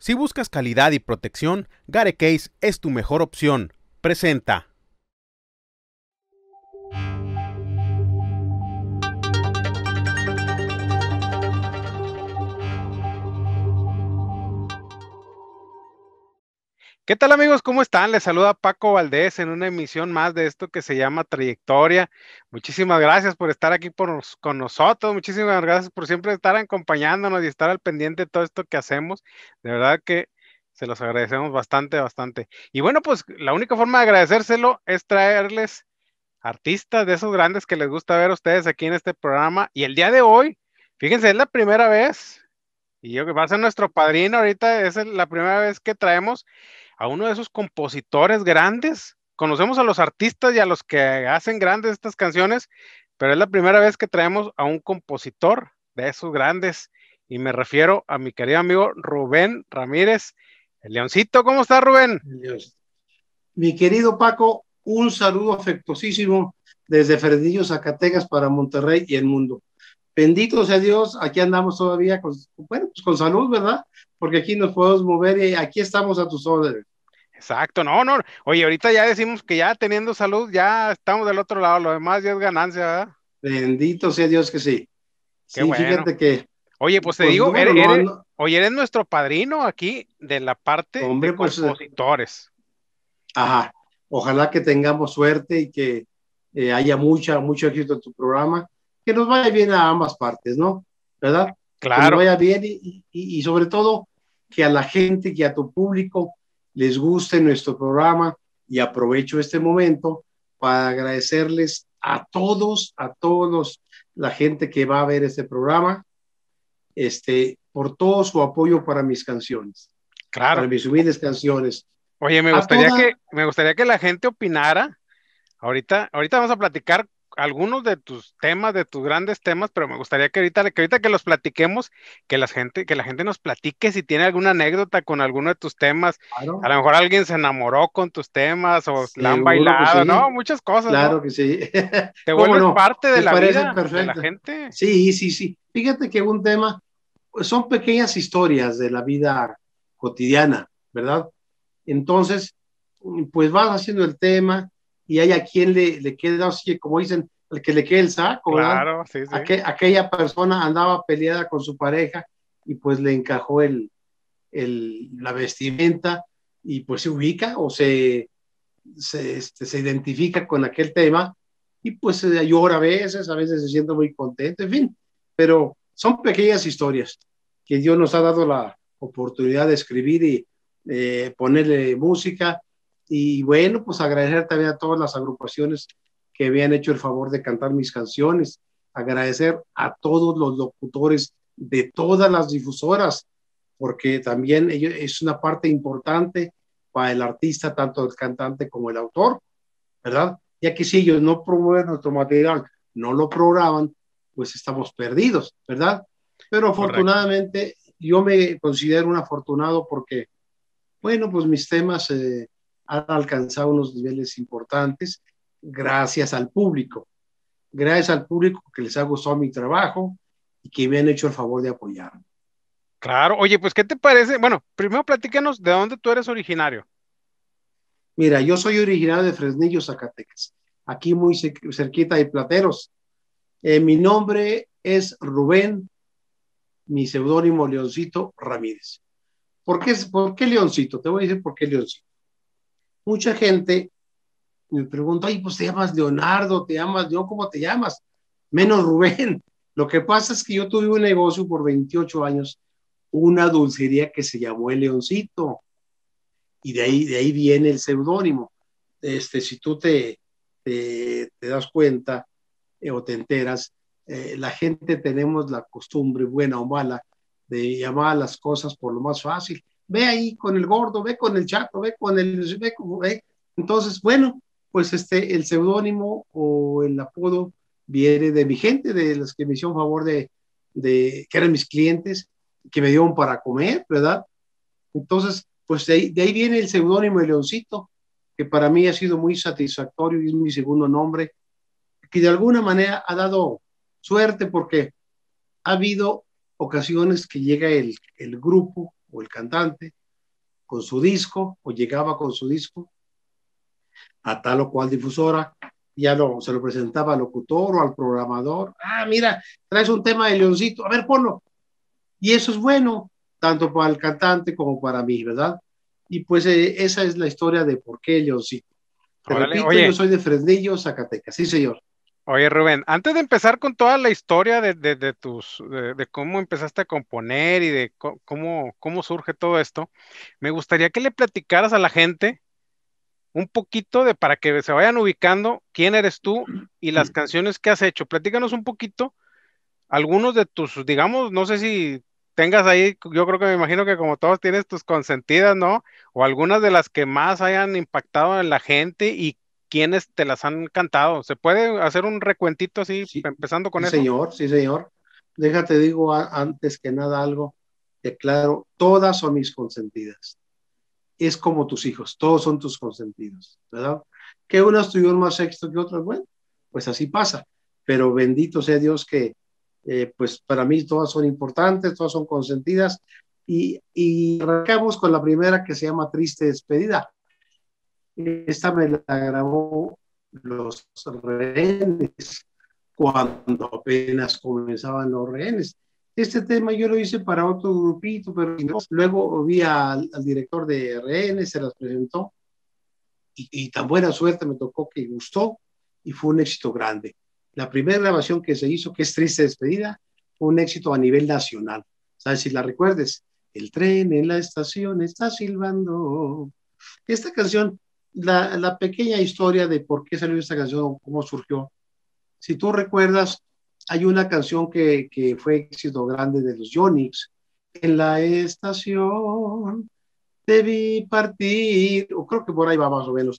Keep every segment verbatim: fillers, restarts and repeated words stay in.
Si buscas calidad y protección, Gare Case es tu mejor opción. Presenta. ¿Qué tal, amigos? ¿Cómo están? Les saluda Paco Valdés en una emisión más de esto que se llama Trayectoria. Muchísimas gracias por estar aquí por nos- con nosotros. Muchísimas gracias por siempre estar acompañándonos y estar al pendiente de todo esto que hacemos. De verdad que se los agradecemos bastante, bastante. Y bueno, pues la única forma de agradecérselo es traerles artistas de esos grandes que les gusta ver a ustedes aquí en este programa. Y el día de hoy, fíjense, es la primera vez, y yo que va a ser nuestro padrino ahorita, es el- la primera vez que traemos a uno de esos compositores grandes. Conocemos a los artistas y a los que hacen grandes estas canciones, pero es la primera vez que traemos a un compositor de esos grandes. Y me refiero a mi querido amigo Rubén Ramírez, el Leoncito. ¿Cómo está, Rubén? Dios. Mi querido Paco, un saludo afectuosísimo desde Fresnillo, Zacatecas, para Monterrey y el mundo. Bendito sea Dios, aquí andamos todavía con, bueno, pues con salud, ¿verdad? Porque aquí nos podemos mover y aquí estamos a tus órdenes. Exacto, no, no. Oye, ahorita ya decimos que ya teniendo salud, ya estamos del otro lado, lo demás ya es ganancia, ¿verdad? Bendito sea Dios que sí. Qué Sí, bueno. fíjate que, Oye, pues te pues digo, bueno, eres, no, eres, no, oye, eres nuestro padrino aquí de la parte de hombre, pues, eh, compositores. ajá, ojalá que tengamos suerte y que eh, haya mucha, mucho éxito en tu programa, que nos vaya bien a ambas partes, ¿no? ¿Verdad? Que nos Claro, vaya bien y, y, y sobre todo que a la gente, que a tu público les guste nuestro programa y aprovecho este momento para agradecerles a todos, a todos la gente que va a ver este programa, este, por todo su apoyo para mis canciones, para claro. mis humildes canciones. Oye, me A gustaría toda, que, me gustaría que la gente opinara. Ahorita, ahorita vamos a platicar algunos de tus temas, de tus grandes temas, pero me gustaría que ahorita, que ahorita que los platiquemos, que la gente, que la gente nos platique si tiene alguna anécdota con alguno de tus temas. A claro, lo mejor alguien se enamoró con tus temas o la han seguro que bailado, sí, ¿no? Muchas cosas, ¿no? claro que sí. Te ¿Cómo vuelves no? parte de Me la parece vida de la perfecto. gente. Sí, sí, sí. Fíjate que un tema, pues son pequeñas historias de la vida cotidiana, ¿verdad? Entonces, pues vas haciendo el tema y hay a quien le, le queda, así como dicen, al que le quede el saco, ¿verdad? Claro, sí, sí. Aqu aquella persona andaba peleada con su pareja y pues le encajó el, el, la vestimenta y pues se ubica o se, se, este, se identifica con aquel tema y pues eh, llora a veces, a veces se siente muy contento, en fin, pero son pequeñas historias que Dios nos ha dado la oportunidad de escribir y eh, ponerle música y bueno, pues agradecer también a todas las agrupaciones que habían hecho el favor de cantar mis canciones, agradecer a todos los locutores de todas las difusoras, porque también ello es una parte importante para el artista, tanto el cantante como el autor, ¿verdad? Ya que si ellos no promueven nuestro material, no lo programan, pues estamos perdidos, ¿verdad? Pero Correcto. afortunadamente yo me considero un afortunado porque, bueno, pues mis temas eh, han alcanzado unos niveles importantes gracias al público, gracias al público que les ha gustado mi trabajo y que me han hecho el favor de apoyarme. Claro. Oye, pues, ¿qué te parece? Bueno, primero platícanos de dónde tú eres originario. Mira, yo soy originario de Fresnillo, Zacatecas, aquí muy cerquita de Plateros. Eh, mi nombre es Rubén, mi seudónimo Leoncito Ramírez. ¿Por qué, ¿Por qué Leoncito? Te voy a decir por qué Leoncito. Mucha gente me pregunta, ay, pues te llamas Leonardo, te llamas yo, ¿cómo te llamas? Menos Rubén. Lo que pasa es que yo tuve un negocio por veintiocho años, una dulcería que se llamó El Leoncito, y de ahí, de ahí viene el seudónimo. Este, si tú te, te, te das cuenta eh, o te enteras, eh, la gente tenemos la costumbre, buena o mala, de llamar a las cosas por lo más fácil. Ve ahí con el gordo, ve con el chato, ve con el... Ve, ve. Entonces, bueno, pues este, el seudónimo o el apodo viene de mi gente, de los que me hicieron favor de, de que eran mis clientes, que me dieron para comer, ¿verdad? Entonces, pues de ahí, de ahí viene el seudónimo de Leoncito, que para mí ha sido muy satisfactorio y es mi segundo nombre, que de alguna manera ha dado suerte porque ha habido ocasiones que llega el, el grupo o el cantante con su disco, o llegaba con su disco a tal o cual difusora, ya lo, se lo presentaba al locutor o al programador. Ah, mira, traes un tema de Leoncito, a ver, ponlo. Y eso es bueno, tanto para el cantante como para mí, ¿verdad? Y pues eh, esa es la historia de por qué Leoncito. Te Órale, repito, yo oye, soy de Fresnillo, Zacatecas. Sí, señor. oye, Rubén, antes de empezar con toda la historia de, de- de tus, de, de cómo empezaste a componer y de co- cómo, cómo surge todo esto, me gustaría que le platicaras a la gente un poquito de para que se vayan ubicando quién eres tú y las canciones que has hecho. Platícanos un poquito algunos de tus, digamos, no sé si tengas ahí, yo creo que me imagino que como todos tienes tus consentidas, ¿no? O algunas de las que más hayan impactado en la gente y quiénes te las han cantado. ¿Se puede hacer un recuentito así, Sí, empezando sí, con eso? señor, sí, señor. Déjate, digo a, antes que nada algo, que claro, todas son mis consentidas. Es como tus hijos, todos son tus consentidos, ¿verdad? Que unas tuvieron más éxito que otras, bueno, pues así pasa. Pero bendito sea Dios que, eh, pues para mí todas son importantes, todas son consentidas. Y, y arrancamos con la primera que se llama Triste Despedida. Esta me la grabó Los Rehenes cuando apenas comenzaban los Rehenes. Este tema yo lo hice para otro grupito, pero luego vi al, al director de Rehenes, se las presentó y, y tan buena suerte me tocó que gustó y fue un éxito grande. La primera grabación que se hizo, que es Triste Despedida, fue un éxito a nivel nacional. ¿Sabes si la recuerdes? El tren en la estación está silbando. Esta canción, la, la pequeña historia de por qué salió esta canción, cómo surgió. Si tú recuerdas, hay una canción que, que fue éxito grande de los Yonix. En la estación debí partir, o creo que por ahí va más o menos.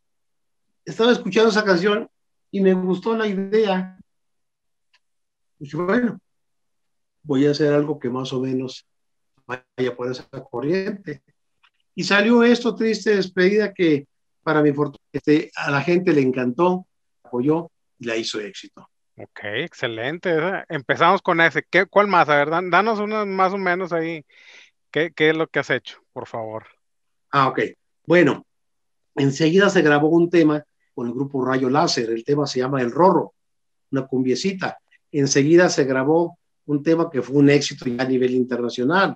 Estaba escuchando esa canción y me gustó la idea. Y dije, bueno, voy a hacer algo que más o menos vaya por esa corriente. Y salió esto, Triste Despedida, que para mi fortuna este, a la gente le encantó, apoyó y la hizo éxito. Ok, excelente. esa- Empezamos con ese. ¿Qué, cuál más? A ver, dan- danos unas más o menos ahí. ¿Qué, qué es lo que has hecho, por favor? Ah, ok. Bueno, enseguida se grabó un tema con el grupo Rayo Láser. El tema se llama El Rorro, una cumbiecita. Enseguida se grabó un tema que fue un éxito ya a nivel internacional.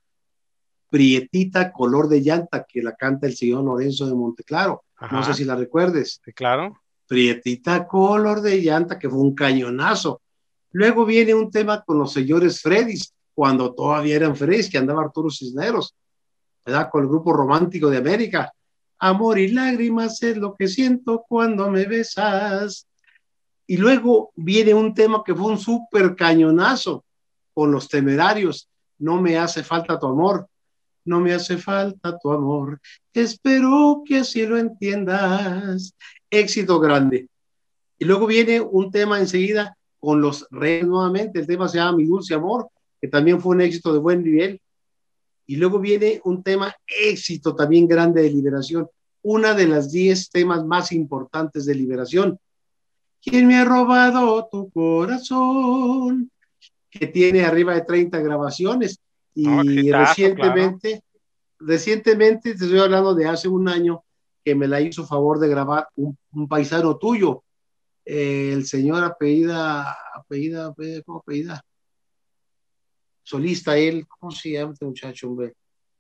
Prietita, color de llanta, que la canta el señor Lorenzo de Monteclaro. No sé Ajá, si la recuerdes. sí, claro. Prietita, color de llanta, que fue un cañonazo. Luego viene un tema con los señores Freddys, cuando todavía eran Freddys, que andaba Arturo Cisneros, ¿verdad? Con el grupo romántico de América. Amor y lágrimas es lo que siento cuando me besas. Y luego viene un tema que fue un súper cañonazo con los Temerarios. No me hace falta tu amor. No me hace falta tu amor. Espero que así lo entiendas. Éxito grande. Y luego viene un tema enseguida con los Reyes nuevamente. El tema se llama Mi Dulce Amor, que también fue un éxito de buen nivel. Y luego viene un tema éxito también grande de Liberación. Una de las diez temas más importantes de Liberación. ¿Quién me ha robado tu corazón? Que tiene arriba de treinta grabaciones. No, Y exitazo, claro. recientemente, recientemente, te estoy hablando de hace un año, que me la hizo favor de grabar un, un paisano tuyo, eh, el señor apellida, apellida, apellida, ¿cómo apellida? Solista, él, ¿cómo se llama este muchacho, hombre?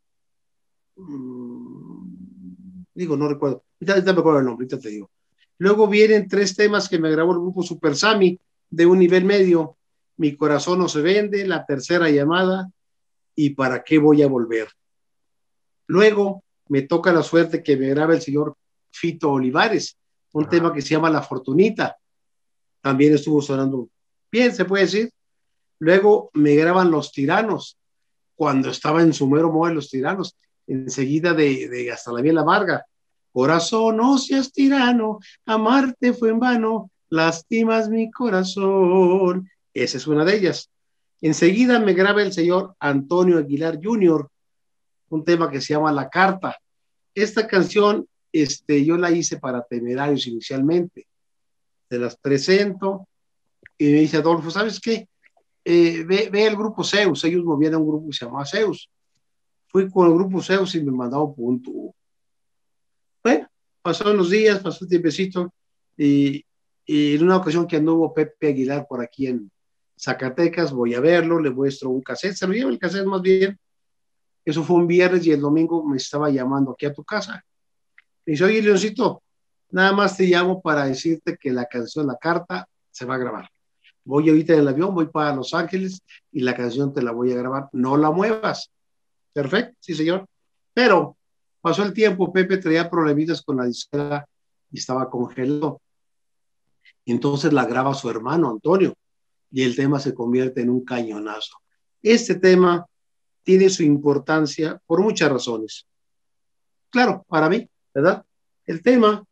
Mm, digo, no recuerdo. Ahorita, ahorita me acuerdo el nombre, ahorita te digo. Luego vienen tres temas que me grabó el grupo Super Sami de un nivel medio. Mi corazón no se vende, la tercera llamada y para qué voy a volver. Luego me toca la suerte que me grabe el señor Fito Olivares, un Ajá. tema que se llama La Fortunita. También estuvo sonando bien, se puede decir. Luego me graban Los Tiranos, cuando estaba en su mero modo Los Tiranos, enseguida de, de Hasta la Miel Amarga. Corazón, no seas tirano, amarte fue en vano, lastimas mi corazón. Esa es una de ellas. Enseguida me graba el señor Antonio Aguilar junior, un tema que se llama La Carta. Esta canción este, yo la hice para Temerarios inicialmente. Se las presento y me dice Adolfo, ¿sabes qué? Eh, ve, ve el grupo Zeus, ellos movían un grupo que se llamaba Zeus. Fui con el grupo Zeus y me mandaron por un tubo. Bueno, pasaron los días, pasó el tiempecito y, y en una ocasión que anduvo Pepe Aguilar por aquí en Zacatecas, voy a verlo, le muestro un cassette, se lo llevo el cassette más bien. Eso fue un viernes y el domingo me estaba llamando aquí a tu casa. Me dice, oye, Leoncito, nada más te llamo para decirte que la canción, la carta, se va a grabar. Voy ahorita en el avión, voy para Los Ángeles y la canción te la voy a grabar. No la muevas. Perfecto, sí, señor. Pero pasó el tiempo, Pepe traía problemitas con la disquera y estaba congelado. Entonces la graba su hermano Antonio y el tema se convierte en un cañonazo. Este tema tiene su importancia por muchas razones. Claro, para mí, ¿verdad? El tema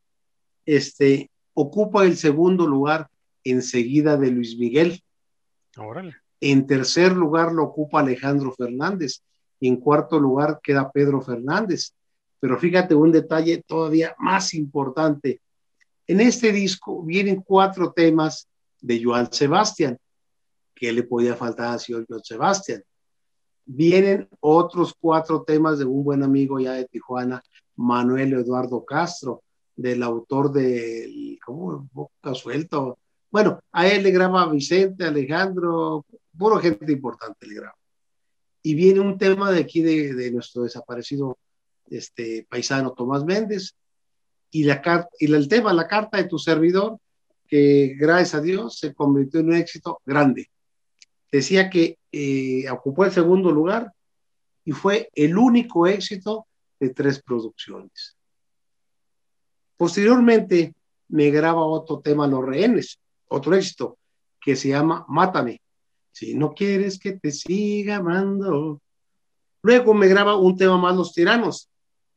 este, ocupa el segundo lugar enseguida de Luis Miguel. Órale. En tercer lugar lo ocupa Alejandro Fernández y en cuarto lugar queda Pedro Fernández. Pero fíjate un detalle todavía más importante. En este disco vienen cuatro temas de Joan Sebastián. ¿Qué le podía faltar a señor Joan Sebastián? Vienen otros cuatro temas de un buen amigo ya de Tijuana, Manuel Eduardo Castro, del autor de ¿cómo? Boca Suelta. Bueno, a él le graba Vicente, Alejandro, puro gente importante le graba. Y viene un tema de aquí de, de nuestro desaparecido este, paisano Tomás Méndez, y, la, y la, el tema, la carta de tu servidor, que gracias a Dios se convirtió en un éxito grande. Decía que eh, ocupó el segundo lugar y fue el único éxito de tres producciones. Posteriormente me graba otro tema, Los Rehenes, otro éxito, que se llama Mátame. Si no quieres que te siga amando. Luego me graba un tema más, Los Tiranos.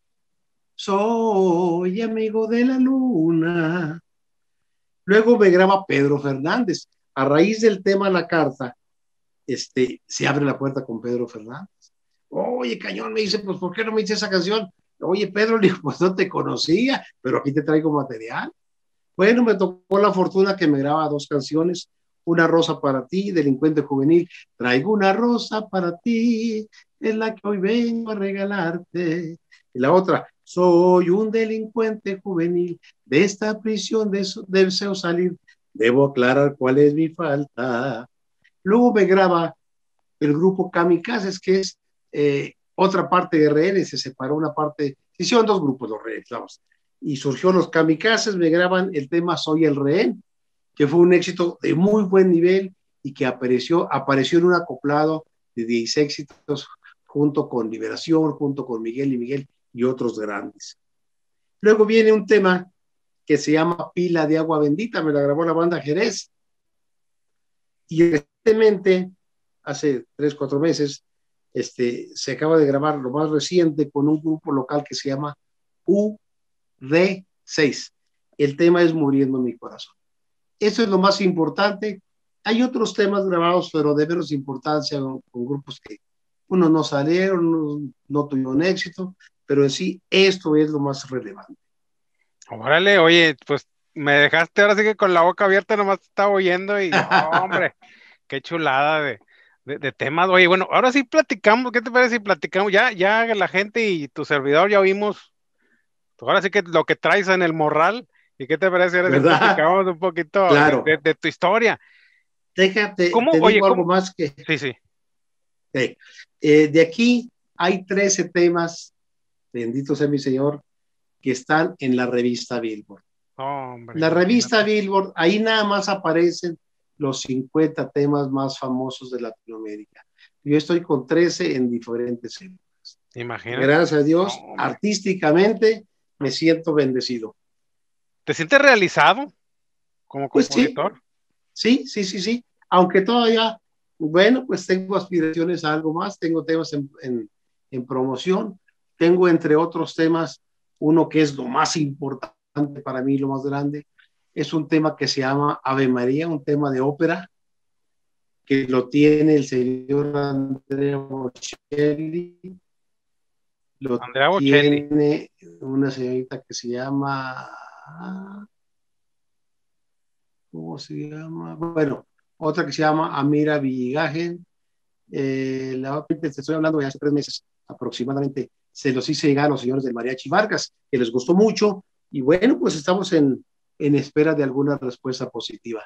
Soy amigo de la luna. Luego me graba Pedro Fernández. A raíz del tema La Carta, este, se abre la puerta con Pedro Fernández. Oye, Cañón, me dice, pues, ¿por qué no me hice esa canción? Oye, Pedro, le digo, pues no te conocía, pero aquí te traigo material. Bueno, me tocó la fortuna que me graba dos canciones, Una rosa para ti, Delincuente Juvenil. Traigo una rosa para ti, es la que hoy vengo a regalarte. Y la otra, soy un delincuente juvenil, de esta prisión deseo salir, debo aclarar cuál es mi falta. Luego me graba el grupo Kamikazes, que es eh, otra parte de R N, se separó una parte, se hicieron dos grupos los rehenes, vamos, y surgió los Kamikazes, me graban el tema Soy el Rehén, que fue un éxito de muy buen nivel y que apareció, apareció en un acoplado de diez éxitos junto con Liberación, junto con Miguel y Miguel y otros grandes. Luego viene un tema que se llama Pila de Agua Bendita, me la grabó la banda Jerez, y recientemente, hace tres, cuatro meses, este, se acaba de grabar lo más reciente con un grupo local que se llama U D seis. El tema es Muriendo mi corazón. Eso es lo más importante. Hay otros temas grabados, pero de menos importancia con, con grupos que unos no salieron, unos no tuvieron éxito, pero en sí esto es lo más relevante. Órale, oye, pues me dejaste ahora sí que con la boca abierta, nomás te estaba oyendo y, oh, hombre, qué chulada de, de, de temas. Oye, bueno, ahora sí platicamos, ¿qué te parece si platicamos? Ya, ya la gente y tu servidor ya oímos, ahora sí que lo que traes en el morral, ¿y qué te parece ahora sí ¿Verdad? platicamos un poquito de, Claro. de, de tu historia? Déjate, ¿Cómo, te oye, digo algo cómo? más que... Sí, sí. Okay. Eh, de aquí hay trece temas, bendito sea mi Señor, que están en la revista Billboard. Oh, hombre, La revista imagínate. Billboard, ahí nada más aparecen los cincuenta temas más famosos de Latinoamérica. Yo estoy con trece en diferentes épocas. Imagínate. Gracias a No, Dios, hombre. artísticamente me siento bendecido. ¿Te sientes realizado como Pues sí, compositor? sí, sí, sí, sí. Aunque todavía, bueno, pues tengo aspiraciones a algo más, tengo temas en, en, en promoción, tengo entre otros temas uno que es lo más importante para mí, lo más grande, es un tema que se llama Ave María, un tema de ópera, que lo tiene el señor Andrea Bocelli, lo Andrea Bocelli. tiene una señorita que se llama, ¿cómo se llama? Bueno, otra que se llama Amira Villigajen, eh, la otra te estoy hablando de hace tres meses, aproximadamente se los hice llegar a los señores del Mariachi Vargas, que les gustó mucho, y bueno, pues estamos en, en espera de alguna respuesta positiva.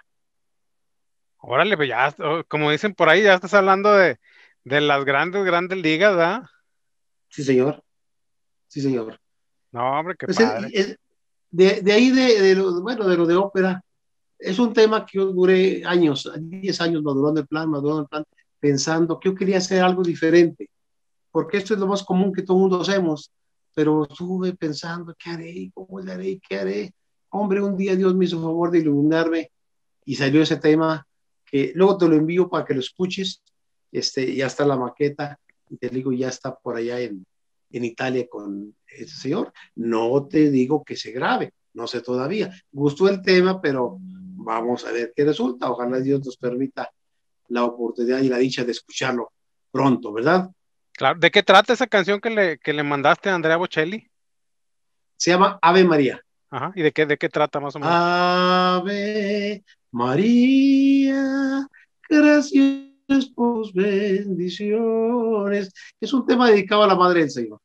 Órale, pues ya, oh, como dicen por ahí, ya estás hablando de, de las grandes, grandes ligas, ¿verdad? Sí, señor, sí, señor. No, hombre, qué Pues es, padre. es, de, de, ahí, de, de lo, bueno, de lo de ópera, es un tema que yo duré años, diez años madurando el plan, madurando el plan, pensando que yo quería hacer algo diferente, porque esto es lo más común que todo el mundo hacemos, pero estuve pensando, ¿qué haré? ¿Cómo le haré? ¿Qué haré? Hombre, un día Dios me hizo favor de iluminarme y salió ese tema que luego te lo envío para que lo escuches, este, ya está la maqueta, y te digo, ya está por allá en, en Italia con ese señor. No te digo que se grabe, no sé todavía. Gustó el tema, pero vamos a ver qué resulta. Ojalá Dios nos permita la oportunidad y la dicha de escucharlo pronto, ¿verdad? Claro. ¿De qué trata esa canción que le, que le mandaste a Andrea Bocelli? Se llama Ave María. Ajá. ¿Y de qué, de qué trata más o menos? Ave María, gracias por tus bendiciones. Es un tema dedicado a la Madre del Señor.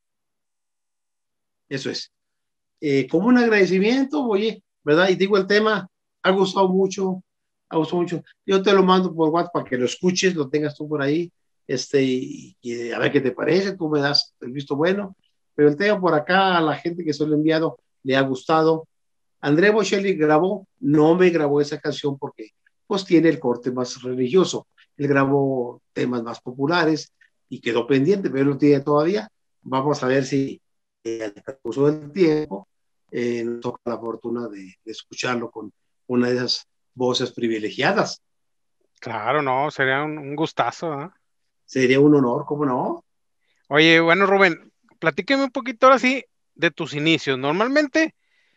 Eso es. Eh, como un agradecimiento, oye, ¿verdad? Y digo, el tema ha gustado mucho, ha gustado mucho. Yo te lo mando por WhatsApp para que lo escuches, lo tengas tú por ahí, este, y, y a ver qué te parece, tú me das el visto bueno. Pero el tema por acá, a la gente que se lo he enviado, le ha gustado. Andrea Bocelli grabó, no me grabó esa canción porque pues tiene el corte más religioso. Él grabó temas más populares y quedó pendiente, pero él lo tiene todavía. Vamos a ver si eh, al transcurso del tiempo eh, nos toca la fortuna de, de escucharlo con una de esas voces privilegiadas. Claro, no, sería un, un gustazo, ¿eh? Sería un honor, ¿cómo no? Oye, bueno, Rubén, platíqueme un poquito ahora sí de tus inicios. Normalmente,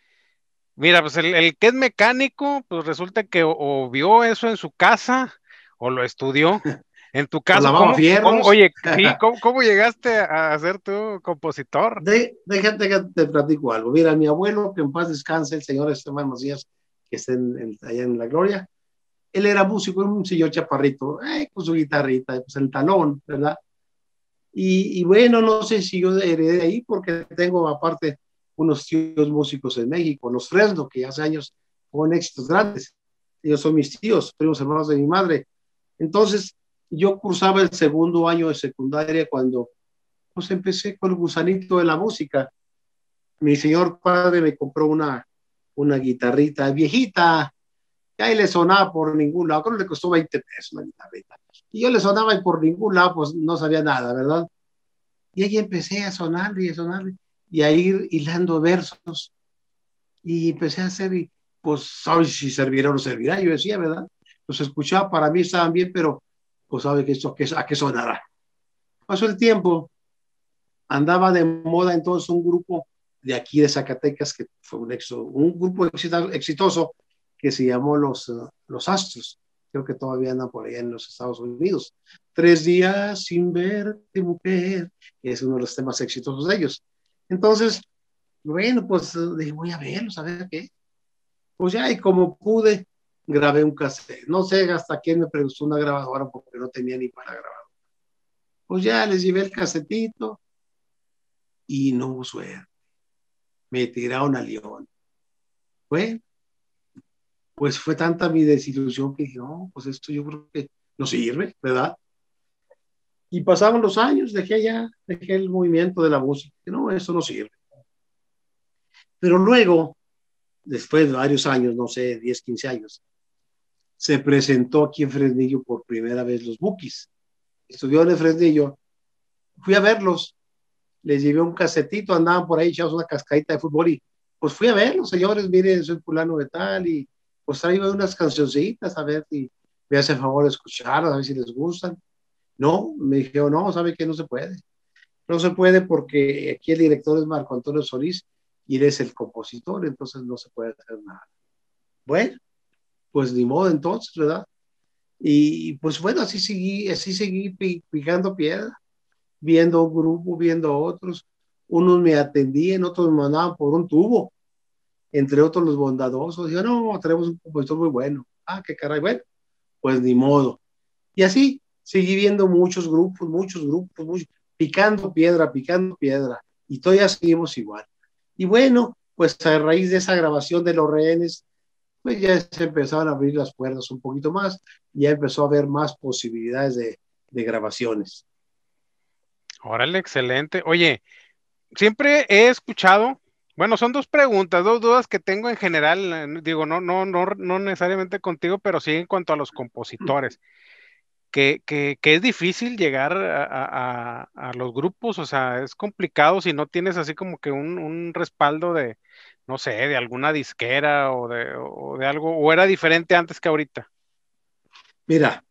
mira, pues el, el que es mecánico, pues resulta que o, o vio eso en su casa o lo estudió. En tu O caso, lavaba ¿cómo, cómo, fierros. oye, sí, cómo, cómo llegaste a, a ser tú compositor? De, déjate que te platico algo. Mira, mi abuelo, que en paz descanse, el señor Esteban Macías, que está en, en, allá en la gloria, él era músico, un señor chaparrito, eh, con su guitarrita, pues el talón, ¿verdad? Y, y, bueno, no sé si yo heredé de ahí, porque tengo aparte unos tíos músicos en México, los Fresno, que hace años fueron éxitos grandes. Ellos son mis tíos, primos hermanos de mi madre. Entonces, yo cursaba el segundo año de secundaria cuando pues empecé con el gusanito de la música. Mi señor padre me compró una, una guitarrita viejita, que ahí le sonaba por ningún lado, creo que le costó veinte pesos una guitarrita. Y yo le sonaba y por ningún lado, pues no sabía nada, ¿verdad? Y ahí empecé a sonarle y a sonarle y a ir hilando versos. Y empecé a hacer, y pues, ¿sabes si servirá o no servirá? Yo decía, ¿verdad? Los escuchaba, para mí estaban bien, pero pues, ¿sabe que esto a qué sonará? Pasó el tiempo, andaba de moda entonces un grupo de aquí de Zacatecas, que fue un, éxito, un grupo exitoso que se llamó Los, uh, los Astros. Creo que todavía andan por allá en los Estados Unidos. Tres días sin verte, mujer, es uno de los temas exitosos de ellos. Entonces, bueno, pues dije, voy a verlos, a ver qué. Pues ya, y como pude, grabé un cassette. No sé hasta quién me prestó una grabadora porque no tenía ni para grabar. Pues ya les llevé el casetito y no hubo suerte. Me tiraron a León. Bueno, pues fue tanta mi desilusión que dije, no, pues esto yo creo que no sirve, ¿verdad? Y pasaban los años, dejé ya, dejé el movimiento de la música, no, eso no sirve. Pero luego, después de varios años, no sé, diez, quince años, se presentó aquí en Fresnillo por primera vez los Bukis. Estudió en el Fresnillo, fui a verlos, les llevé un casetito, andaban por ahí echados una cascadita de fútbol y pues fui a verlos, señores, miren, soy fulano de tal y pues traigo unas cancioncitas a ver si me hace favor de escucharlas, a ver si les gustan. No, me dijeron, no, sabe que no se puede. No se puede porque aquí el director es Marco Antonio Solís y él es el compositor, entonces no se puede hacer nada. Bueno, pues ni modo entonces, ¿verdad? Y pues bueno, así seguí, así seguí picando piedra, viendo un grupo, viendo otros. Unos me atendían, otros me mandaban por un tubo, entre otros los bondadosos. Yo, no, tenemos un compositor muy bueno. Ah, qué caray, bueno, pues ni modo. Y así seguí viendo muchos grupos, muchos grupos, muchos. picando piedra, picando piedra, y todavía seguimos igual. Y bueno, pues a raíz de esa grabación de Los Rehenes, pues ya se empezaron a abrir las puertas un poquito más, y ya empezó a haber más posibilidades de, de grabaciones. Órale, excelente. Oye, siempre he escuchado, bueno, son dos preguntas, dos dudas que tengo en general, eh, digo, no, no, no, no necesariamente contigo, pero sí en cuanto a los compositores, que, que, que es difícil llegar a, a- a- a los grupos, o sea, es complicado si no tienes así como que un, un respaldo de, no sé, de alguna disquera o de, o de algo, o era diferente antes que ahorita. Mira,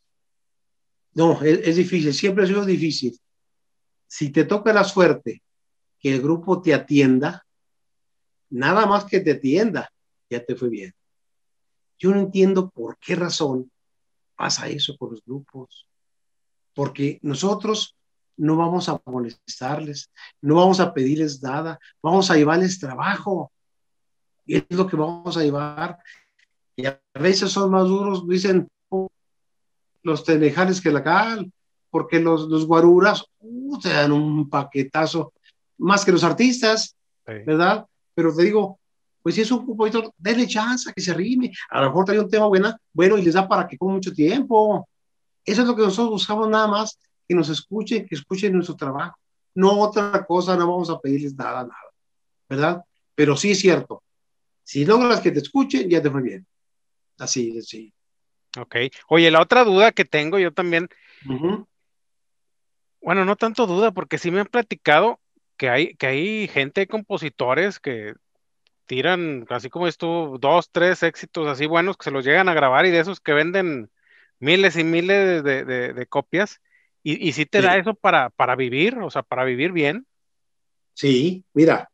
no, es, es difícil, siempre ha sido difícil. Si te toca la suerte que el grupo te atienda, nada más que te atienda, ya te fue bien. Yo no entiendo por qué razón pasa eso con los grupos, porque nosotros no vamos a molestarles, no vamos a pedirles nada, vamos a llevarles trabajo, y es lo que vamos a llevar. Y a veces son más duros, dicen los tenejales que la cal, porque los, los guaruras uh, te dan un paquetazo, más que los artistas, Sí. ¿verdad? Pero te digo, pues si es un compositor, denle chance a que se rime, a lo mejor trae un tema buena, bueno y les da para que con mucho tiempo. Eso es lo que nosotros buscamos nada más, que nos escuchen, que escuchen nuestro trabajo. No otra cosa, no vamos a pedirles nada, nada, ¿verdad? Pero sí es cierto, si logras que te escuchen, ya te fue bien. Así, así. Ok. Oye, la otra duda que tengo yo también, Uh -huh. bueno, no tanto duda, porque sí me han platicado que hay, que hay gente, compositores que tiran, así como esto, dos, tres éxitos así buenos que se los llegan a grabar y de esos que venden miles y miles de, de- de copias. Y, y sí te da Sí, eso para, para vivir, o sea, para vivir bien. sí, mira,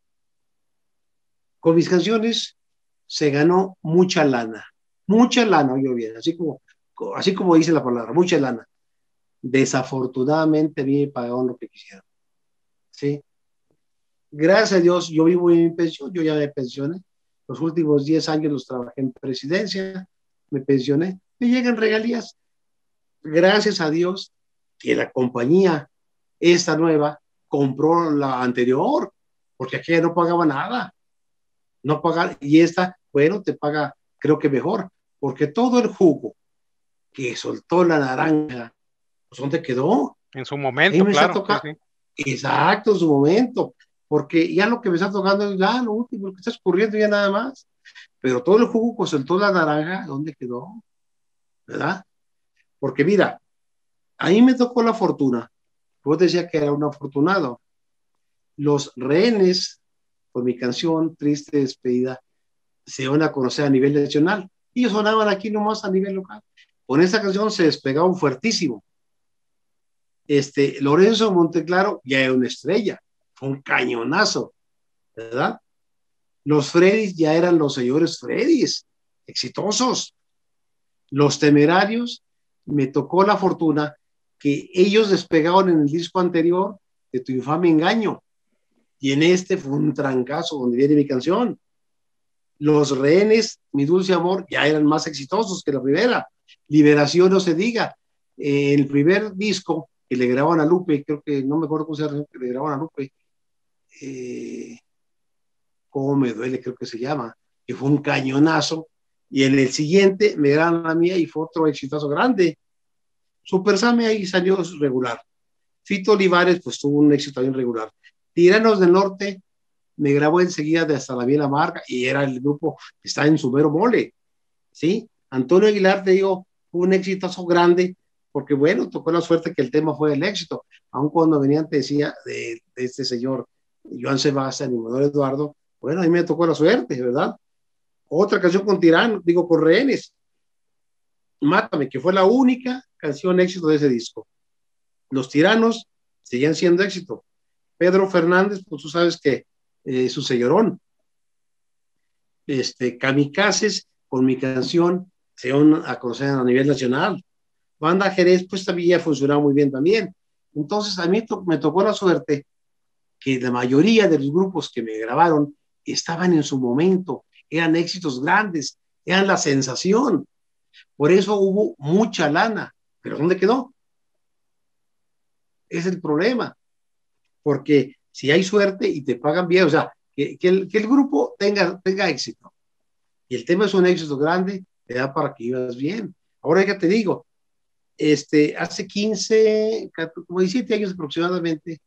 con mis canciones se ganó mucha lana, mucha lana, oye bien, así como, así como dice la palabra, mucha lana. Desafortunadamente a mí me pagaron lo que quisieron, ¿sí? Gracias a Dios, yo vivo en mi pensión, yo ya me pensioné. Los últimos diez años los trabajé en presidencia, me pensioné, me llegan regalías. Gracias a Dios que la compañía, esta nueva, compró la anterior, porque aquella no pagaba nada, no pagaba, y esta, bueno, te paga, creo que mejor, porque todo el jugo que soltó la naranja, pues ¿dónde quedó? En su Ahí momento, me está claro, sí, tocando, sí. exacto, en su momento, porque ya lo que me está tocando es ya lo último, lo que está escurriendo ya nada más, pero todo el jugo que soltó la naranja, ¿dónde quedó? ¿Verdad? Porque mira, a mí me tocó la fortuna, vos decía que era un afortunado, los Rehenes, por mi canción Triste Despedida, se van a conocer a nivel nacional, ellos sonaban aquí nomás a nivel local, con esta canción se despegaron fuertísimo. Este, Lorenzo Monteclaro ya era una estrella, fue un cañonazo, ¿verdad? Los Freddys ya eran los señores Freddys, exitosos. Los Temerarios, me tocó la fortuna que ellos despegaron en el disco anterior de Tu Infame Engaño, y en este fue un trancazo donde viene mi canción. Los Rehenes, Mi Dulce Amor, ya eran más exitosos que la primera. Liberación, no se diga. Eh, el primer disco que le grababan a Lupe, creo que no me acuerdo cómo se llama, que le grababan a Lupe, eh, Cómo me duele, creo que se llama, que fue un cañonazo. Y en el siguiente me graban la mía y fue otro exitazo grande. Super Same ahí salió regular. Fito Olivares, pues tuvo un éxito también regular. Tiranos del Norte me grabó enseguida de Hasta la Bien Amarga y era el grupo que está en su mero mole, ¿sí? Antonio Aguilar, te digo, fue un exitazo grande, porque bueno, tocó la suerte que el tema fue el éxito, aun cuando venían, te decía, de, de este señor Joan Sebastián y Manuel Eduardo, bueno, a mí me tocó la suerte, ¿verdad? Otra canción con Tirán, digo, con Rehenes, Mátame, que fue la única canción éxito de ese disco. Los Tiranos siguen siendo éxito. Pedro Fernández, pues tú sabes que eh, su señorón, este, Kamikazes, con mi canción, se van a conocer a nivel nacional. Banda Jerez, pues también ya funcionaba muy bien también. Entonces, a mí to me tocó la suerte que la mayoría de los grupos que me grabaron estaban en su momento, eran éxitos grandes, eran la sensación. Por eso hubo mucha lana. ¿Pero dónde quedó? Es el problema. porque si hay suerte y te pagan bien, o sea, que, que, el, que el grupo tenga, tenga éxito, y el tema es un éxito grande, te da para que vivas bien. Ahora ya te digo, este, hace quince, como diecisiete años aproximadamente,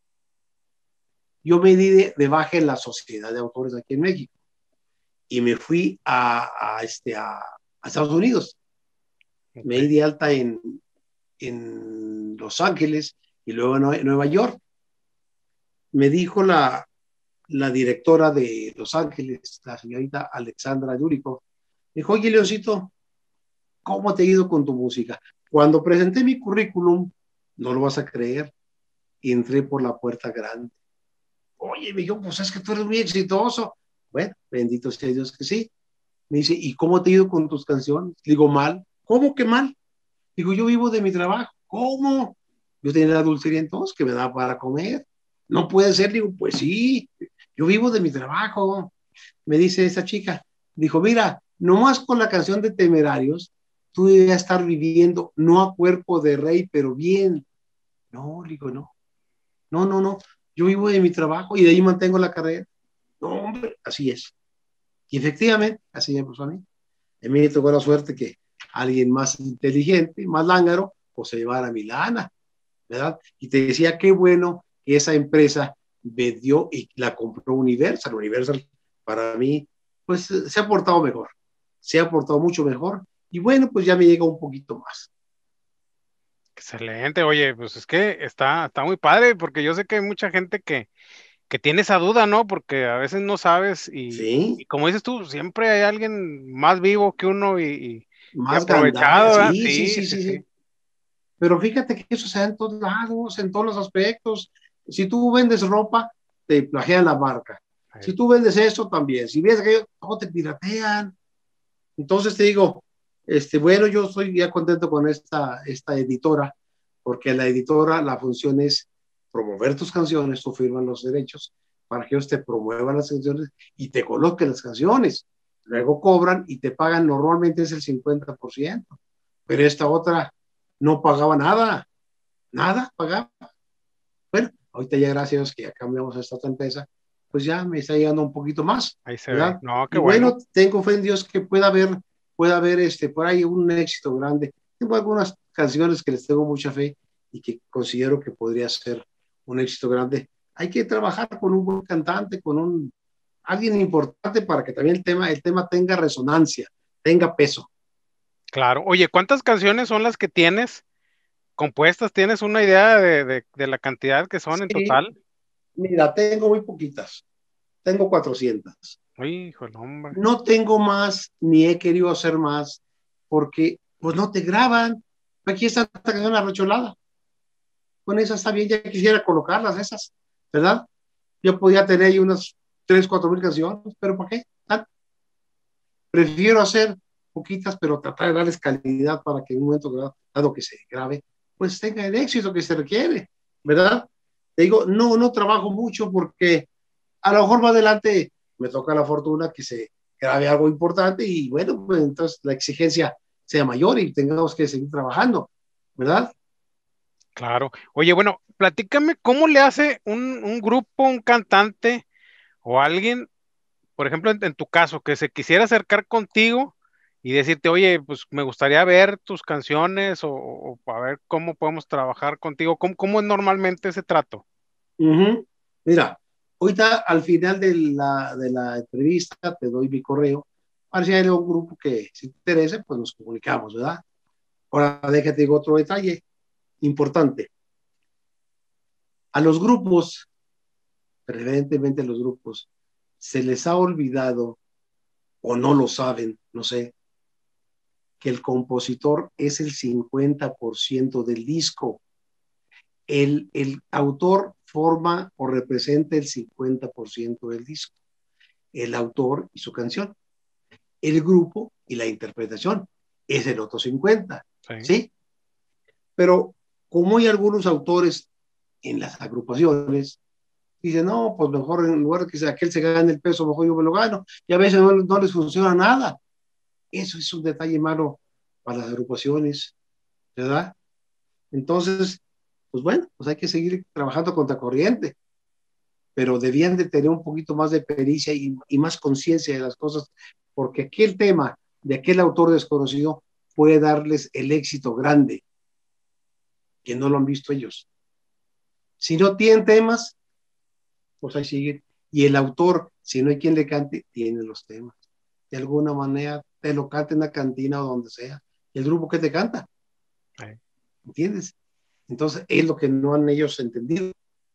yo me di de, de baja en la Sociedad de Autores aquí en México y me fui a, a, este, a, a Estados Unidos. Okay. Me di de alta en, en Los Ángeles y luego en Nueva York. Me dijo la, la directora de Los Ángeles, la señorita Alexandra Yuriko, me dijo, oye, Leoncito, ¿cómo te ha ido con tu música? Cuando presenté mi currículum, no lo vas a creer, entré por la puerta grande. Oye, me dijo, pues es que tú eres muy exitoso. Bueno, bendito sea Dios que sí. Me dice, ¿y cómo te ha ido con tus canciones? Digo, mal. ¿Cómo que mal? Digo, yo vivo de mi trabajo. ¿Cómo? Yo tenía la dulcería entonces que me daba para comer. No puede ser. Digo, pues sí, yo vivo de mi trabajo. Me dice esa chica, dijo, mira, nomás con la canción de Temerarios, tú debes estar viviendo, no a cuerpo de rey, pero bien. No, digo, no. No, no, no. Yo vivo de mi trabajo y de ahí mantengo la carrera. No, hombre, así es. Y efectivamente, así me pasó a mí. A mí me tocó la suerte que alguien más inteligente, más lángaro, pues se llevara mi lana, ¿verdad? Y te decía, qué bueno que esa empresa vendió y la compró Universal. Universal, para mí, pues se ha portado mejor. Se ha portado mucho mejor. Y bueno, pues ya me llega un poquito más. Excelente, oye, pues es que está, está muy padre, porque yo sé que hay mucha gente que, que tiene esa duda, ¿no? Porque a veces no sabes y, Sí. y como dices tú, siempre hay alguien más vivo que uno y, y, y Más gandalla, aprovechado, ¿verdad? sí, sí, Sí, sí, sí, sí, sí. sí. Pero fíjate que eso se da en todos lados, en todos los aspectos. Si tú vendes ropa, te plagian la marca. Ahí. Si tú vendes esto, también. Si ves que todo te piratean. Entonces te digo, este, bueno, yo estoy ya contento con esta, esta editora, porque la editora, la función es promover tus canciones, tú firmas los derechos para que ellos te promuevan las canciones y te coloquen las canciones. Luego cobran y te pagan, normalmente es el cincuenta por ciento, pero esta otra no pagaba nada, nada pagaba. Bueno, ahorita ya gracias que ya cambiamos a esta otra empresa, pues ya me está llegando un poquito más, Ahí se ve. ¿verdad? No, qué Y bueno. bueno, tengo fe en Dios que pueda haber, pueda haber este, por ahí un éxito grande. Tengo algunas canciones que les tengo mucha fe y que considero que podría ser un éxito grande. Hay que trabajar con un buen cantante, con un alguien importante para que también el tema, el tema tenga resonancia, tenga peso. Claro. Oye, ¿cuántas canciones son las que tienes compuestas? ¿Tienes una idea de, de, de la cantidad que son en Sí, total? mira, tengo muy poquitas. Tengo cuatrocientas. Hijo, el hombre. No tengo más, ni he querido hacer más, porque pues no te graban. Aquí está esta canción arrocholada. Con esa está bien, ya quisiera colocarlas esas, ¿verdad? Yo podía tener ahí unas tres, cuatro mil canciones, pero ¿para qué? ¿Ah? Prefiero hacer poquitas, pero tratar de darles calidad para que en un momento dado que se grabe, pues tenga el éxito que se requiere, ¿verdad? Te digo, no, no trabajo mucho porque a lo mejor más adelante me toca la fortuna que se grabe algo importante y bueno, pues entonces la exigencia sea mayor y tengamos que seguir trabajando, ¿verdad? Claro. Oye, bueno, platícame cómo le hace un, un grupo, un cantante o alguien, por ejemplo, en, en tu caso, que se quisiera acercar contigo y decirte, oye, pues me gustaría ver tus canciones o, o a ver cómo podemos trabajar contigo. ¿Cómo, cómo es normalmente ese trato? Uh-huh. Mira, ahorita al final de la, de la entrevista te doy mi correo. Para si hay algún grupo que se interese, pues nos comunicamos, ¿verdad? Ahora déjate digo otro detalle importante. A los grupos, preferentemente a los grupos, se les ha olvidado o no lo saben, no sé, que el compositor es el cincuenta por ciento del disco. El, el autor forma o representa el cincuenta por ciento del disco. El autor y su canción. El grupo y la interpretación es el otro cincuenta, Sí. ¿sí? Pero como hay algunos autores en las agrupaciones, dicen, no, pues mejor en lugar de que aquel se gane el peso, mejor yo me lo gano, y a veces no, no les funciona nada. Eso es un detalle malo para las agrupaciones, ¿verdad? Entonces, pues bueno, pues hay que seguir trabajando contra corriente. pero debían de tener un poquito más de pericia y, y más conciencia de las cosas, porque aquel tema de aquel autor desconocido puede darles el éxito grande, que no lo han visto ellos. Si no tienen temas, pues ahí siguen. Y el autor, si no hay quien le cante, tiene los temas. De alguna manera, te lo canta en la cantina o donde sea. El grupo que te canta. Sí. ¿Entiendes? Entonces, es lo que no han ellos entendido.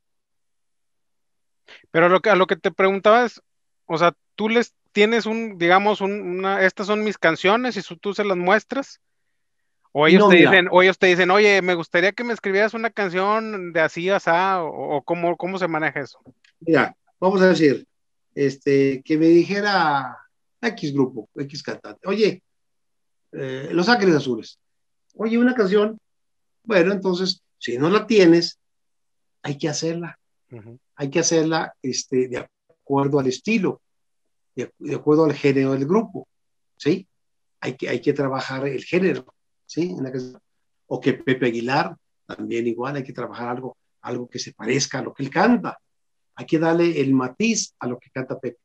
Pero lo que, a lo que te preguntaba es, o sea, tú les tienes un, digamos, un, una, estas son mis canciones y su, tú se las muestras, o ellos No, te mira, dicen, o ellos te dicen, oye, me gustaría que me escribieras una canción de así, asá, o, o cómo, cómo se maneja eso. mira, vamos a decir, este, que me dijera X grupo, X cantante, oye, eh, Los Ángeles Azules, oye, una canción, bueno, entonces, si no la tienes, hay que hacerla, uh-huh. Hay que hacerla este, de acuerdo al estilo, de, de acuerdo al género del grupo, ¿sí? Hay que, hay que trabajar el género, ¿sí? En la canción. O que Pepe Aguilar, también igual, hay que trabajar algo, algo que se parezca a lo que él canta. Hay que darle el matiz a lo que canta Pepe.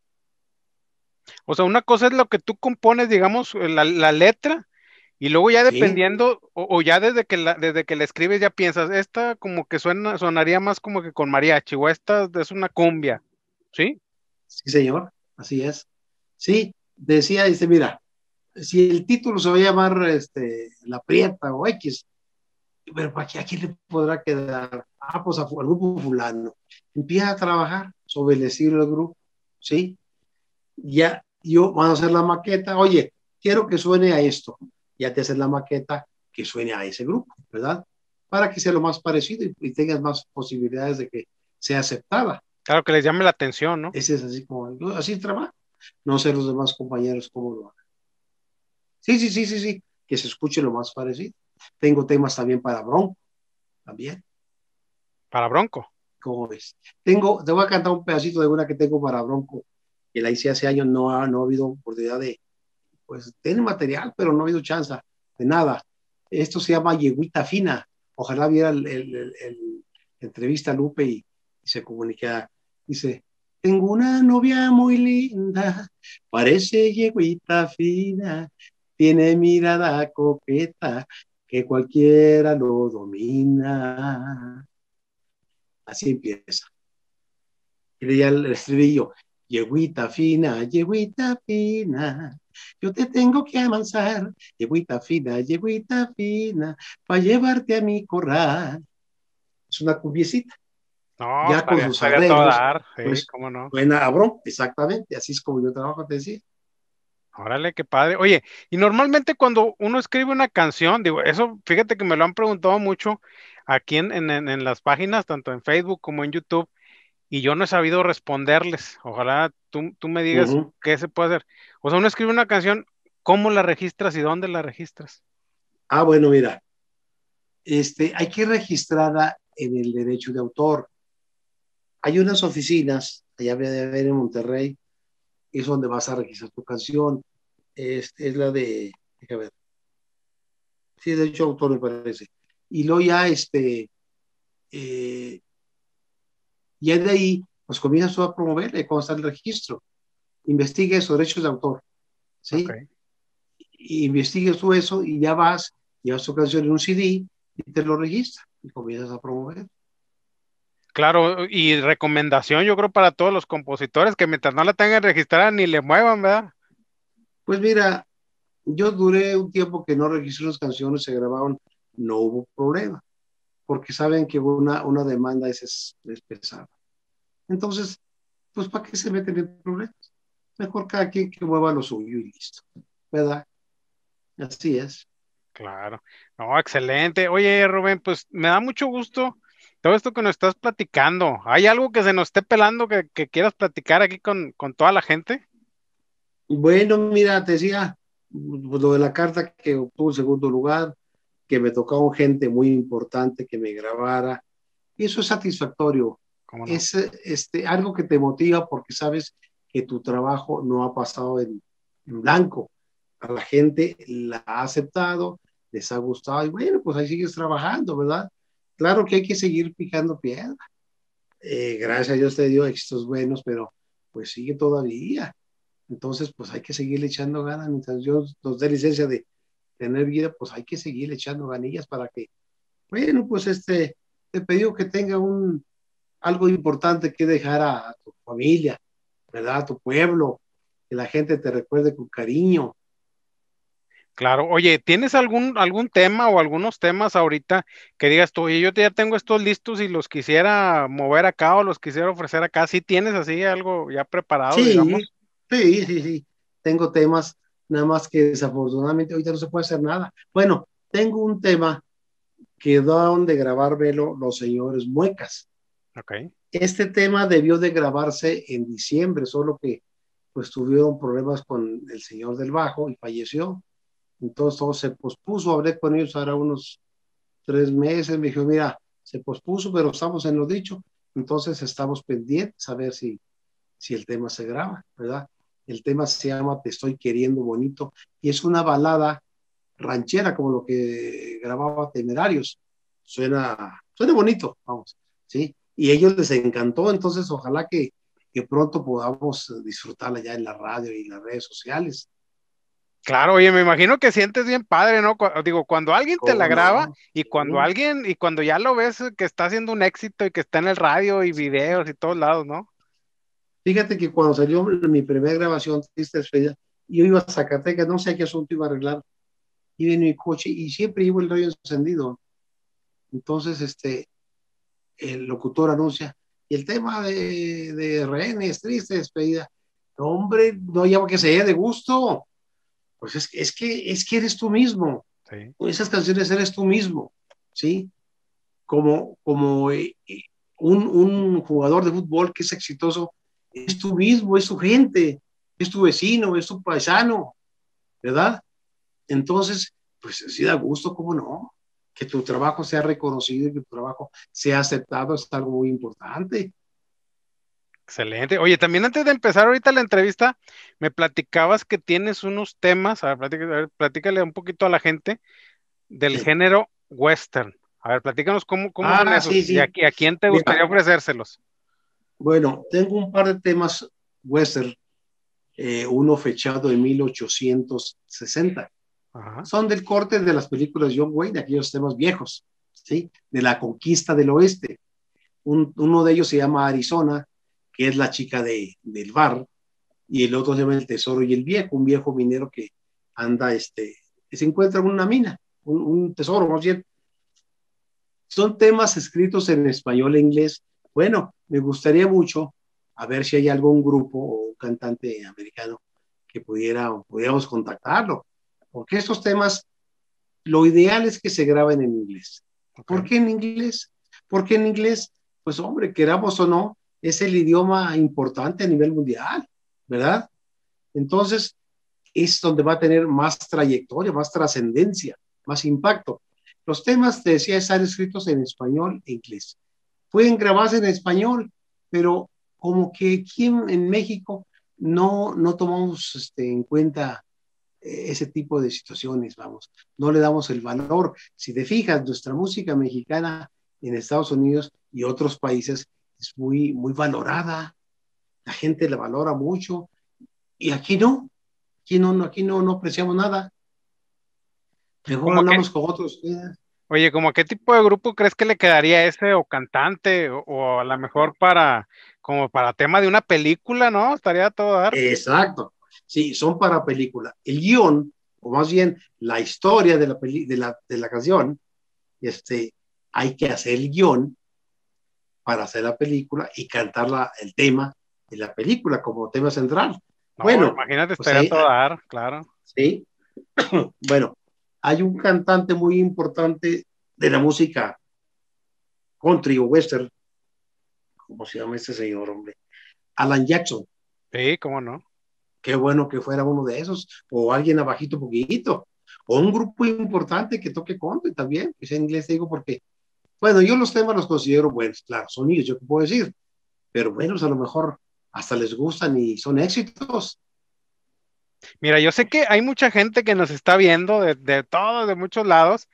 O sea, una cosa es lo que tú compones, digamos, la, la letra, y luego ya dependiendo, sí. o, o ya desde que, la, desde que la escribes ya piensas, esta como que suena, sonaría más como que con mariachi, o esta es una cumbia, ¿sí? Sí, señor, así es. Sí, decía, dice, mira, si el título se va a llamar este, La Prieta o X, pero ¿a quién le podrá quedar? Ah, pues al grupo fulano. Empieza a trabajar sobre el estilo del grupo, ¿sí? Ya, yo, vamos a hacer la maqueta, oye, quiero que suene a esto. Ya te haces la maqueta que suene a ese grupo, ¿verdad? Para que sea lo más parecido y, y tengas más posibilidades de que sea aceptada. Claro, que les llame la atención, ¿no? Ese es así como, así trabaja. No sé los demás compañeros cómo lo hagan. Sí, sí, sí, sí, sí, que se escuche lo más parecido. Tengo temas también para Bronco, también. ¿Para Bronco? ¿Cómo ves? Tengo, te voy a cantar un pedacito de una que tengo para Bronco, que la hice hace años, no ha, no ha habido oportunidad de, pues tiene material, pero no ha habido chance de nada. Esto se llama Yeguita Fina. Ojalá viera el, el, el, el entrevista a Lupe y, y se comunicara. Dice, tengo una novia muy linda, parece yeguita fina, tiene mirada coqueta, que cualquiera lo domina. Así empieza. Y leía el estribillo, yeguita fina, yeguita fina, yo te tengo que amansar, yeguita fina, yeguita fina, para llevarte a mi corral. Es una cumbiecita. No, Ya estaría, con sus estaría todo arreglos, dar, sí, pues cómo no. suena a Bronco, exactamente, así es como yo trabajo, te decía. Órale, qué padre. Oye, y normalmente cuando uno escribe una canción, digo, eso, fíjate que me lo han preguntado mucho aquí en, en, en las páginas, tanto en Facebook como en YouTube, y yo no he sabido responderles. Ojalá tú, tú me digas Uh-huh. qué se puede hacer. O sea, uno escribe una canción, ¿cómo la registras y dónde la registras? Ah, bueno, mira, este, hay que registrarla en el derecho de autor. Hay unas oficinas, allá debe haber en Monterrey, es donde vas a registrar tu canción. Es, es la de, déjame ver, sí, de hecho autor me parece. Y luego ya, este, eh, ya de ahí, pues comienzas tú a promoverle cuando está el registro. Investigue esos derechos de autor, ¿sí? Okay. Y investigues tú eso y ya vas, llevas tu canción en un C D y te lo registras y comienzas a promover. Claro, y recomendación yo creo para todos los compositores que mientras no la tengan registrada ni le muevan, ¿verdad? Pues mira, yo duré un tiempo que no registré las canciones, se grabaron, no hubo problema, porque saben que una, una demanda es, es, es pesada. Entonces, pues ¿para qué se meten en problemas? Mejor cada quien que mueva lo suyo y listo, ¿verdad? Así es. Claro. No, excelente. Oye, Rubén, pues me da mucho gusto todo esto que nos estás platicando. ¿Hay algo que se nos esté pelando que, que quieras platicar aquí con, con toda la gente? Bueno, mira, te decía, pues, lo de la carta que obtuvo el segundo lugar, que me tocó gente muy importante que me grabara, y eso es satisfactorio. ¿Cómo no? Es este, algo que te motiva porque sabes que tu trabajo no ha pasado en, en blanco. A la gente la ha aceptado, les ha gustado, y bueno, pues ahí sigues trabajando, ¿verdad? Claro que hay que seguir picando piedra. Eh, gracias a Dios te dio éxitos buenos, pero pues sigue todavía. Entonces, pues hay que seguirle echando ganas. Mientras Dios nos dé licencia de tener vida, pues hay que seguirle echando ganillas para que, bueno, pues este, te pido que tenga un, algo importante que dejar a, a tu familia, ¿verdad? A tu pueblo, que la gente te recuerde con cariño. Claro, oye, ¿tienes algún, algún tema o algunos temas ahorita que digas tú, oye, yo ya tengo estos listos y los quisiera mover acá o los quisiera ofrecer acá? ¿Sí tienes así algo ya preparado, Sí, digamos? sí, sí, sí. Tengo temas, nada más que desafortunadamente ahorita no se puede hacer nada. Bueno, tengo un tema que quedaron de grabármelo los señores Muecas. Ok. Este tema debió de grabarse en diciembre, solo que pues tuvieron problemas con el señor del bajo y falleció. Entonces todo se pospuso, hablé con ellos ahora unos tres meses, me dijo, mira, se pospuso, pero estamos en lo dicho, entonces estamos pendientes a ver si, si el tema se graba, ¿verdad? El tema se llama Te estoy queriendo bonito y es una balada ranchera como lo que grababa Temerarios. Suena, suena bonito, vamos, ¿sí? Y a ellos les encantó, entonces ojalá que, que pronto podamos disfrutarla ya en la radio y en las redes sociales. Claro, oye, me imagino que sientes bien padre, ¿no? Cu- digo, cuando alguien te la ¿Cómo graba no? y cuando Sí. alguien, y cuando ya lo ves que está haciendo un éxito y que está en el radio y videos y todos lados, ¿no? Fíjate que cuando salió mi primera grabación, Triste Despedida, yo iba a Zacatecas, no sé qué asunto iba a arreglar, iba en mi coche y siempre iba el radio encendido. Entonces, este, el locutor anuncia, y el tema de, de rehenes, Triste Despedida. No, hombre, no llama que sea de gusto. Pues es, es, que, es que eres tú mismo. Sí. Con esas canciones eres tú mismo, ¿sí? Como, como eh, eh, un, un jugador de fútbol que es exitoso, es tú mismo, es tu gente, es tu vecino, es tu paisano, ¿verdad? Entonces, pues sí da gusto, ¿cómo no? Que tu trabajo sea reconocido y que tu trabajo sea aceptado es algo muy importante. Excelente. Oye, también antes de empezar ahorita la entrevista, me platicabas que tienes unos temas, a ver, platica- a ver, platícale un poquito a la gente del Sí. género western. A ver, platícanos cómo, cómo son Ah, sí, esos y a, sí. qui- a quién te gustaría Mira, ofrecérselos. bueno, tengo un par de temas western, eh, uno fechado en mil ochocientos sesenta. Ajá. Son del corte de las películas John Wayne, de aquellos temas viejos, ¿sí? De la conquista del oeste. Un, uno de ellos se llama Arizona, que es la chica de, del bar, y el otro se llama El Tesoro y el Viejo, un viejo minero que anda, este, que se encuentra en una mina, un, un tesoro, más bien. Son temas escritos en español e inglés. Bueno, me gustaría mucho a ver si hay algún grupo o un cantante americano que pudiera, pudiéramos contactarlo, porque estos temas, lo ideal es que se graben en inglés. Ok. ¿Por qué en inglés? Porque en inglés, pues hombre, queramos o no, es el idioma importante a nivel mundial, ¿verdad? Entonces, es donde va a tener más trayectoria, más trascendencia, más impacto. Los temas, te decía, están escritos en español e inglés. Pueden grabarse en español, pero como que aquí en, en México no, no tomamos este, en cuenta eh, ese tipo de situaciones, vamos, no le damos el valor. Si te fijas, nuestra música mexicana en Estados Unidos y otros países es muy, muy valorada, la gente la valora mucho, y aquí no, aquí no, aquí no, no apreciamos nada, mejor ¿Cómo andamos qué? con otros. Eh, Oye, ¿cómo a qué tipo de grupo crees que le quedaría ese o cantante o, o a lo mejor para como para tema de una película, ¿no? Estaría a todo dar. exacto, sí, son para película. El guión, o más bien la historia de la, peli, de la, de la canción, este, hay que hacer el guión para hacer la película y cantar la, el tema de la película como tema central. No, Bueno, imagínate, pues estaría a ahí, todo dar, claro. sí, bueno, hay un cantante muy importante de la música country o western, ¿cómo se llama este señor, hombre? Alan Jackson. Sí, cómo no. Qué bueno que fuera uno de esos, o alguien abajito poquito, o un grupo importante que toque country también, que sea en inglés, digo, porque, bueno, yo los temas los considero buenos, claro, son ellos, yo qué puedo decir, pero buenos a lo mejor hasta les gustan y son éxitos. Mira, yo sé que hay mucha gente que nos está viendo de, de todos, de muchos lados,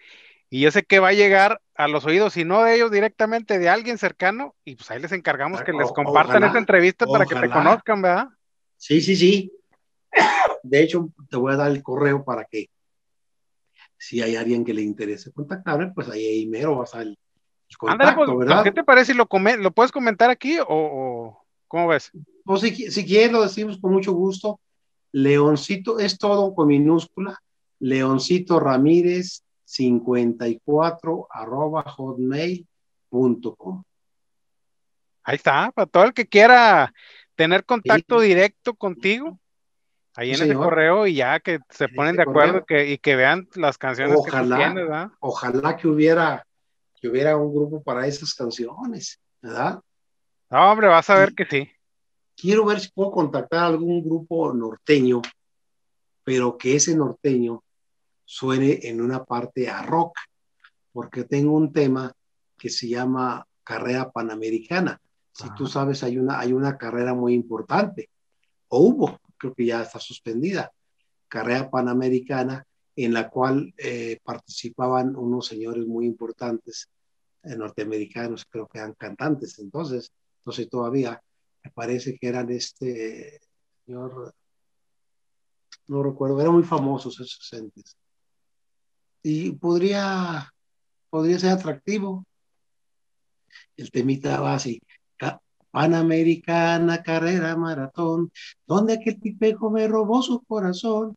y yo sé que va a llegar a los oídos, si no de ellos directamente, de alguien cercano, y pues ahí les encargamos que les O- compartan esta ojalá, entrevista para que te ojalá. conozcan, ¿verdad? Sí, sí, sí. De hecho, te voy a dar el correo para que si hay alguien que le interese contactarme, pues ahí, ahí mero vas al el Ándale, pues, contacto, pues, ¿qué ¿verdad? te parece si lo, come- lo puedes comentar aquí o, o cómo ves? Pues si, si quieres lo decimos con mucho gusto. Leoncito es todo con minúscula. Leoncito Ramírez cincuenta y cuatro arroba hotmail punto com. Ahí está, para todo el que quiera tener Sí, contacto directo contigo, ahí sí, en ese señor. correo y ya que se En ponen ese de acuerdo correo. que, y que vean las canciones que tú Ojalá, tienes, ¿verdad? ojalá que hubiera, que hubiera un grupo para esas canciones, ¿verdad? No, hombre, vas a ver Y que sí. quiero ver si puedo contactar a algún grupo norteño, pero que ese norteño suene en una parte a rock, porque tengo un tema que se llama carrera panamericana. Si tú Ajá. sabes, hay una, hay una carrera muy importante, o hubo, creo que ya está suspendida, carrera panamericana en la cual eh, participaban unos señores muy importantes eh, norteamericanos, creo que eran cantantes, entonces, no sé todavía, me parece que eran este señor, no recuerdo, eran muy famosos esos entes. Y podría, podría ser atractivo. El temita va así, Panamericana carrera maratón, donde aquel tipejo me robó su corazón.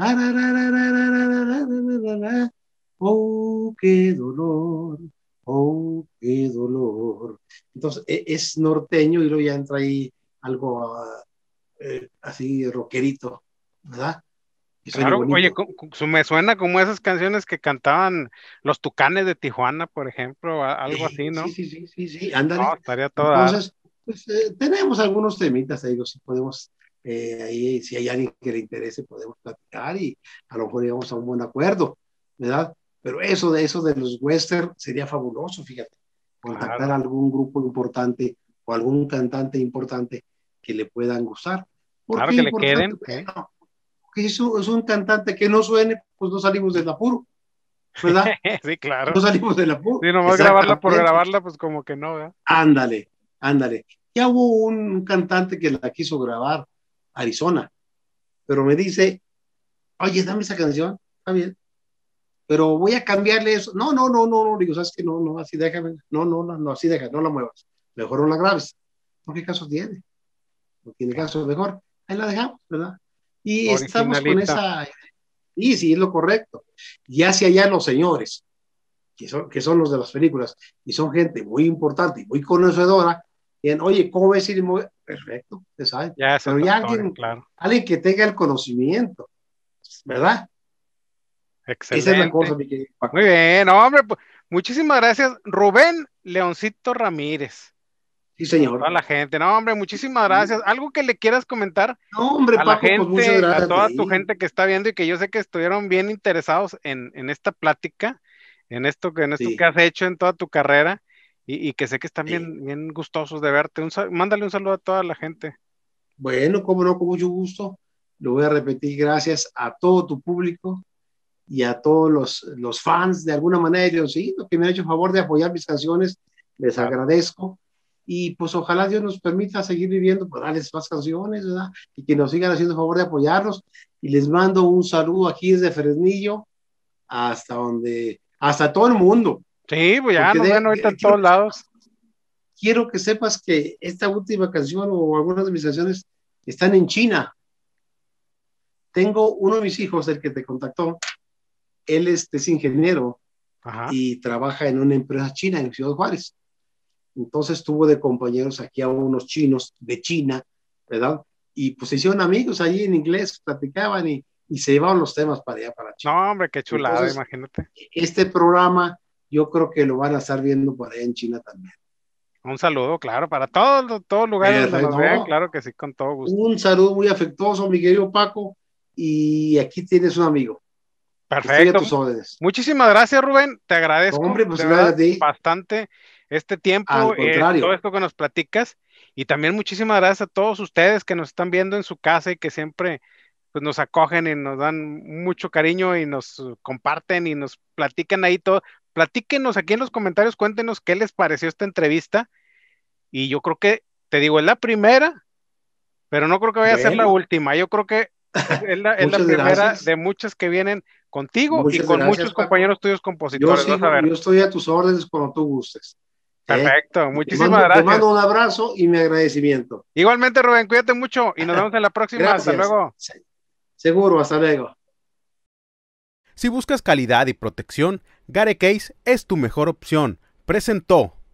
Oh, qué dolor, oh, qué dolor. Entonces, e- es norteño y luego ya entra ahí algo uh, eh, así rockerito, ¿verdad? Y suena Claro, oye, bonito. cu- cu- me suena como esas canciones que cantaban los Tucanes de Tijuana, por ejemplo, a- algo Eh, así, sí, ¿no? sí, sí, sí, sí, No, ándale. estaría todo dar. Entonces, pues eh, tenemos algunos temitas ahí, los que podemos, eh, ahí, si hay alguien que le interese, podemos platicar y a lo mejor llegamos a un buen acuerdo, ¿verdad? Pero eso de eso de los western sería fabuloso, fíjate, contactar a Claro, algún grupo importante o algún cantante importante que le puedan gustar. ¿Por claro qué que le importante? queden, sí. Bueno, porque si es un, es un cantante que no suene, pues no salimos del apuro, ¿verdad? Sí, claro. No salimos del apuro, Sí, nomás grabarla por exactamente. grabarla, pues como que no, ¿verdad? Ándale, ándale. Ya hubo un cantante que la quiso grabar, Arizona, pero me dice, oye, dame esa canción, está bien, pero voy a cambiarle eso. No, no, no, no, no, digo, sabes que no, no, así déjame, no, no, no, no, así deja, no la muevas, mejor no la grabes. ¿Por qué caso tiene? No tiene Claro. caso, mejor, ahí la dejamos, ¿verdad? Y estamos con Originalita. esa, y sí, es lo correcto. Y hacia allá los señores, que son, que son los de las películas, y son gente muy importante y muy conocedora, y en, oye, ¿cómo ves ir muy perfecto? ¿Te sabe? Ya es Pero otra ya historia, alguien, claro. alguien que tenga el conocimiento, ¿verdad? Esa es la cosa, Excelente. mi querido Muy Paco. bien, no, hombre, pues, muchísimas gracias, Rubén Leoncito Ramírez. Sí, Para toda señor. la gente. No, hombre, muchísimas gracias. ¿Algo que le quieras comentar No, hombre, a la Paco, pues muchas gente, a gracias a toda tu ti. gente que está viendo y que yo sé que estuvieron bien interesados en, en esta plática, en esto que, en esto que Sí, has hecho en toda tu carrera y, y que sé que están sí. bien, bien gustosos de verte? Un, sal- mándale un saludo a toda la gente. Bueno, cómo no, con mucho gusto. Lo voy a repetir, gracias a todo tu público y a todos los, los fans de alguna manera, ellos, sí, los que me han hecho favor de apoyar mis canciones, les Claro, agradezco. Y pues ojalá Dios nos permita seguir viviendo, pues darles más canciones, ¿verdad? Y que nos sigan haciendo favor de apoyarnos. Y les mando un saludo aquí desde Fresnillo hasta donde, hasta todo el mundo. sí, pues ya Porque nos de, ven ahorita de, en quiero, todos lados. quiero que sepas que esta última canción o algunas de mis canciones están en China. Tengo uno de mis hijos, el que te contactó, él es, es ingeniero Ajá. y trabaja en una empresa china en Ciudad Juárez. Entonces tuvo de compañeros aquí a unos chinos de China, ¿verdad? Y pues se hicieron amigos allí en inglés, platicaban y, y se llevaban los temas para allá, para China. No, hombre, qué chulada, Entonces, imagínate. este programa yo creo que lo van a estar viendo por allá en China también. Un saludo, claro, para todos, todos lugares donde Perfecto. nos vean, No, claro que sí, con todo gusto. un saludo muy afectuoso, mi querido Paco, y aquí tienes un amigo. Estoy a Perfecto. tus órdenes. Muchísimas gracias, Rubén. Te Hombre, agradezco pues de gracias verdad a ti. bastante este tiempo, Al eh, todo contrario. esto que nos platicas. Y también muchísimas gracias a todos ustedes que nos están viendo en su casa y que siempre pues, nos acogen y nos dan mucho cariño y nos uh, comparten y nos platican ahí todo. platíquenos aquí en los comentarios, cuéntenos qué les pareció esta entrevista. Y yo creo que, te digo, es la primera, pero no creo que vaya bueno. a ser la última. Yo creo que es la, es la primera gracias. de muchas que vienen contigo muchas y con gracias, muchos Paco. compañeros tuyos compositores. Yo, sigo, yo estoy a tus órdenes cuando tú gustes. Perfecto, ¿eh? Muchísimas te mando, gracias. Te mando un abrazo y mi agradecimiento. Igualmente, Rubén, cuídate mucho y nos vemos en la próxima. Gracias. Hasta luego. Seguro, hasta luego. Si buscas calidad y protección, Gare Case es tu mejor opción. Presentó.